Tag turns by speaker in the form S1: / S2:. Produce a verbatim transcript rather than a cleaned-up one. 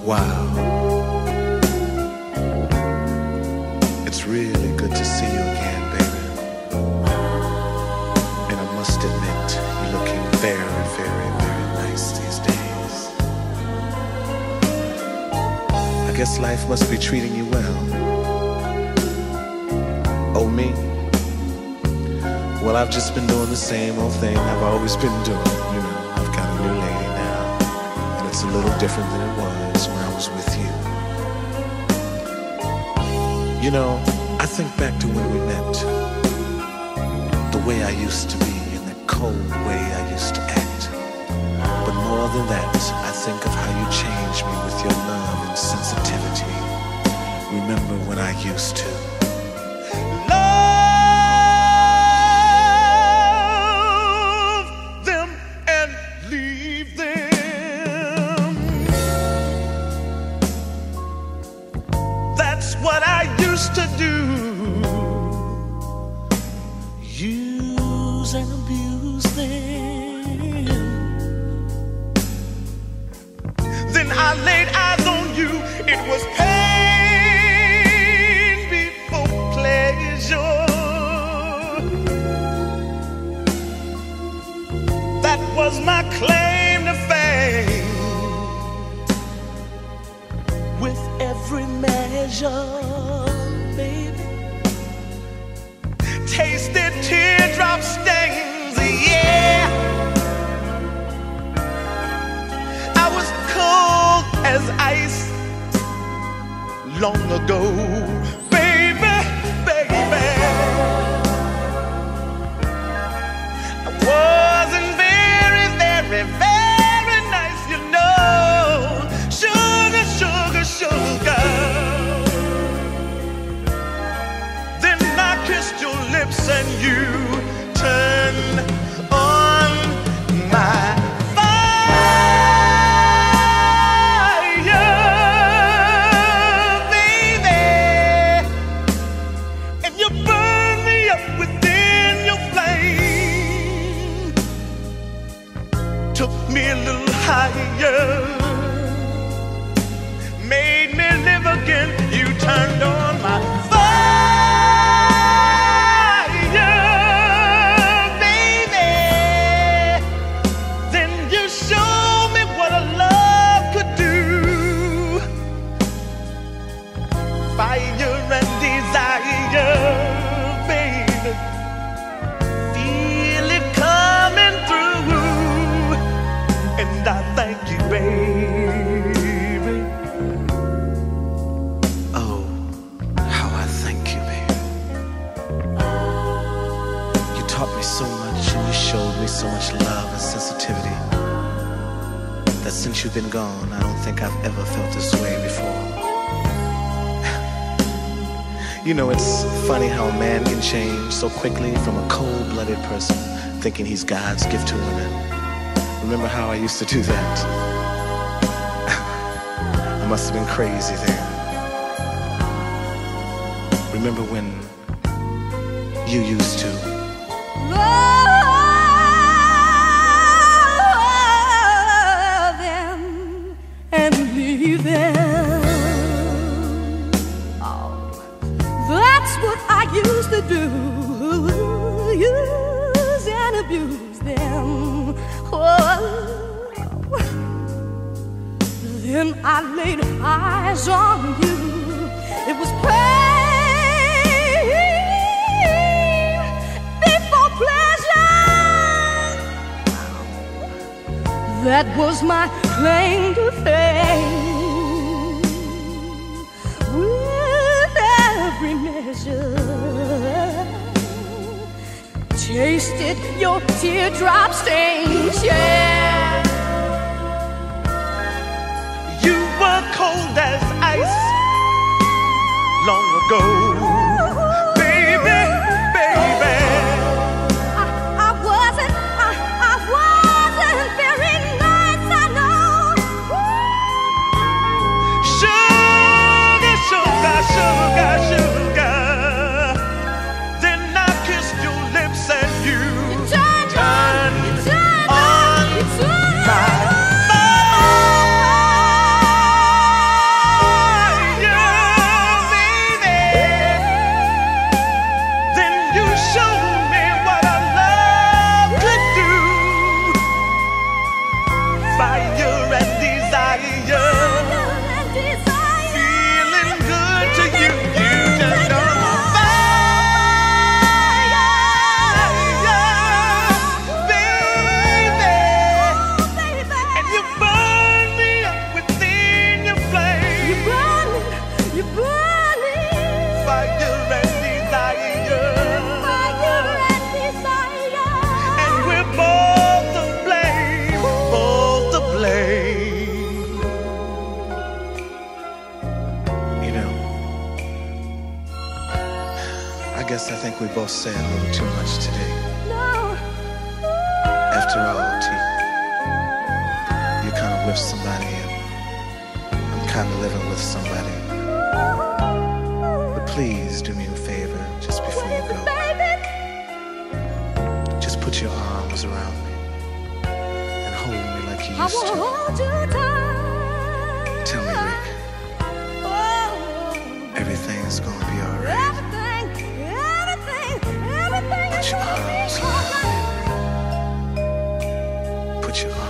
S1: Wow. It's really good to see you again, baby. And I must admit, you're looking very, very, very nice these days. I guess life must be treating you well. Oh, me? Well, I've just been doing the same old thing I've always been doing. You know, I've got a new lady now, and it's a little different than it was when I was with you. You know, I think back to when we met, the way I used to be and the cold way I used to act. But more than that, I think of how you changed me with your love and sensitivity. Remember when I used to
S2: what I used to do, use and abuse them. Then I laid eyes on you, it was pain before pleasure. That was my claim to fame. With every measure, baby, tasted teardrop stains, yeah. I was cold as ice long ago, baby, baby. I wasn't very, very, very nice, you know. Sugar, sugar, sugar. Then I kissed your lips and you turned on my fire, baby. And you burned me up within your flame. Took me a little higher, made me live again. You turned on my fire, baby. Then you showed me what a love could do. Fire and desire, baby. Feel it coming through, and I thank you, baby.
S1: So much, and you showed me so much love and sensitivity that since you've been gone, I don't think I've ever felt this way before. You know, it's funny how a man can change so quickly from a cold-blooded person thinking he's God's gift to women. Remember how I used to do that? I must have been crazy then. Remember when you used to
S3: love them and leave them. Oh, that's what I used to do, use and abuse them. Oh, then I laid eyes on you, it was pain. That was my claim to fame. With every measure, tasted your teardrop stains, yeah.
S2: You were cold as ice long ago. Sugar, sugar. Then I kissed your lips and you turned on, turned on.
S1: think we both said a little too much today.
S3: No.
S1: After all, T, you're kind of with somebody and I'm kind of living with somebody. But please do me a favor just before you go. Just put your arms around me and hold me like you used to.
S3: I will hold you tight.
S1: Tell me, Rick,
S3: Oh,
S1: everything's gonna be alright.
S3: everything, everything, everything
S1: Put
S3: is
S1: your
S3: gonna
S1: arms
S3: be
S1: around
S3: alright.
S1: me. Put your arms.